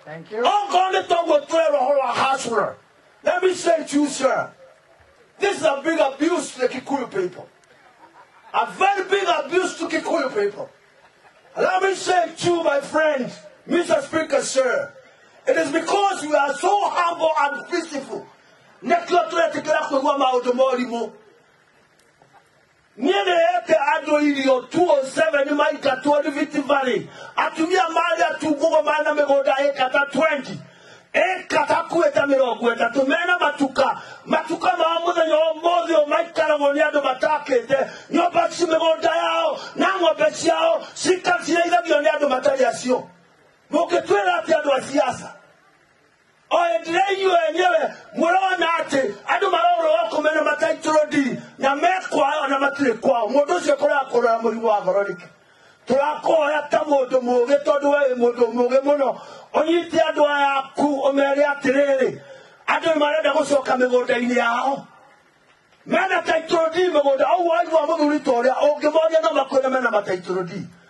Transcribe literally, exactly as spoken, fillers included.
Thank you. I'm going to talk with a hustler. Let me say to you, sir, this is a big abuse to the Gikuyu people. A very big abuse to Gikuyu people. Let me say to you, my friends, Mister Speaker, sir, it is because we are so humble and peaceful. Niene eke ado ilio two oh seven ni maika tuwadi Viti Valley. Atumia mali atubugo mana megoda eka ta twenty. Eka ta kueta mirogu eta tumena matuka. Matuka maamuza nyomozi o maika na ngoniado matake. Nyobachi megoda yao, nango bechi yao, shika siya ila bioniado matali asio. Moke tuwela ati ado wa siyasa. Oye direnyu enyewe mwona ate adu maroro wako mena mataituro di na mekwa na matire kwa modosi kola kola muri wa gorodiki tulako ya tamodo moge todo we modo moge mono onyiti adu ya ku omere atirere adu marada gosoka megoda ini yao mena taituro di megoda au wa wa muri tore o gemoja na makona mena mataituro di